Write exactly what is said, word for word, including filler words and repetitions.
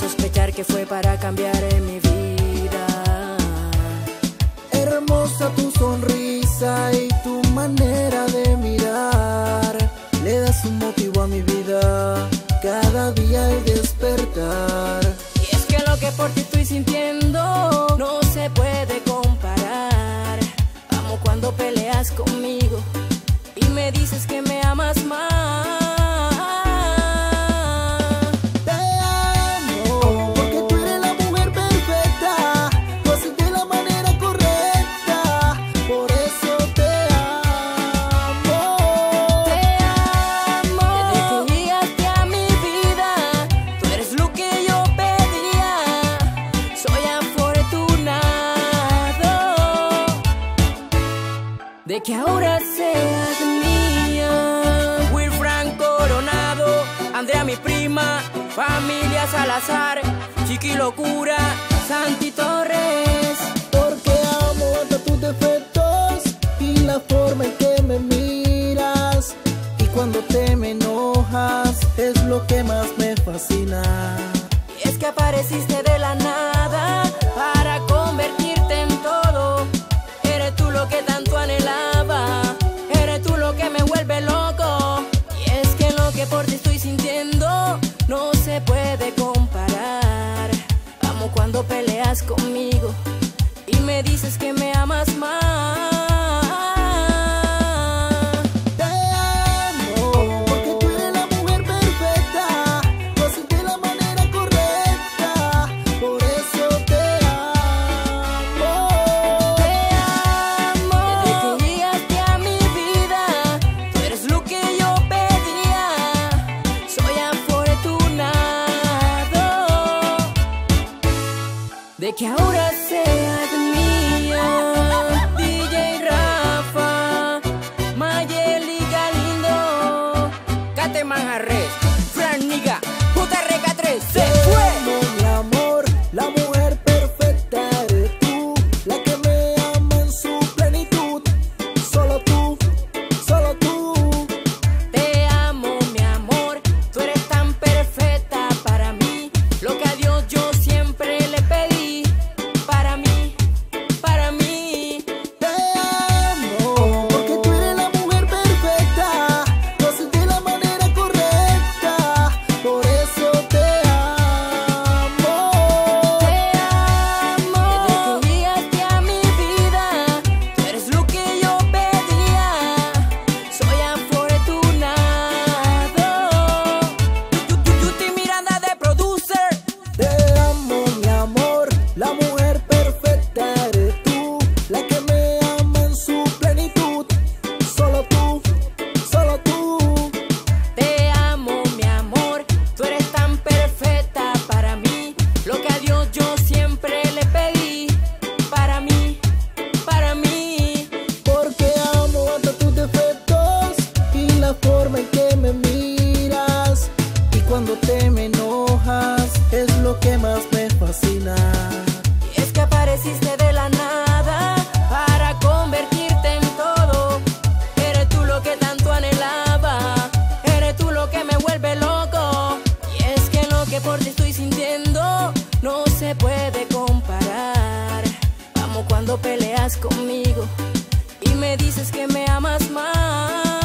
sospechar que fue para cambiar en mi vida. Hermosa tu sonrisa y tu manera de mirar, le das un motivo a mi vida cada día al despertar. Y es que lo que por ti estoy sintiendo no se puede comparar. Amo cuando peleas conmigo y me dices que me amas más. De que ahora seas mía. Wilfran Coronado, Andrea mi prima, familia Salazar, Chiqui Locura, Santi Torres. Porque amo hasta tus defectos y la forma en que me miras, y cuando te me enojas es lo que más me fascina. Y es que apareciste de la nada para convertirte en todo. Eres tú lo que tanto anhelaba, eres tú lo que me vuelve loco. Y es que lo que por ti estoy sintiendo no se puede comparar. Amo cuando peleas conmigo y me dices que me amas más. De que ahora seas mía. D J Rafa, Mayeli Galindo, Kate Manjarres, Fran Niga, J R K tres, se fue. Mi amor, la mujer perfecta eres tú, la que me ama en su plenitud. Solo tú, solo tú. Te amo, mi amor, tú eres tan perfecta para mí. Lo que a Dios yo siempre le pedí. Para mí, para mí. Te amo, porque tú eres la mujer perfecta. Lo sentí de la manera correcta, por eso te amo. Te amo. Desde que llegaste a mi vida, tú eres lo que yo pedía. Soy afortunado. Yuti Miranda de producer. Te amo, mi amor, la mujer perfecta eres tú, la que me ama en su plenitud. Solo tú, solo tú. Te amo, mi amor, tú eres tan perfecta para mí. Lo que a Dios yo siempre le pedí. Para mí, para mí. Porque amo hasta tus defectos y la forma en que me miras, y cuando te me enojas es lo que más me fascina. Y es que apareciste de la nada para convertirte en todo. Eres tú lo que tanto anhelaba, eres tú lo que me vuelve loco. Y es que lo que por ti estoy sintiendo no se puede comparar. Amo cuando peleas conmigo y me dices que me amas más.